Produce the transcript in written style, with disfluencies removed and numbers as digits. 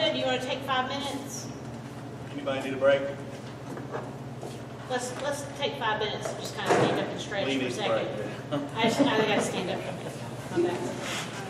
good. You want to take 5 minutes? Anybody need a break? Let's take 5 minutes and just kind of stand up and stretch Lee for a needs a second. break. I got to stand up. My back.